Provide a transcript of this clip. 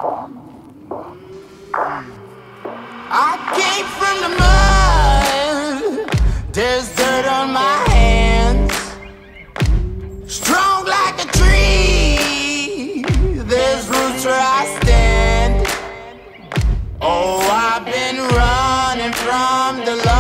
I came from the mud, there's dirt on my hands. Strong like a tree, there's roots where I stand. Oh, I've been running from the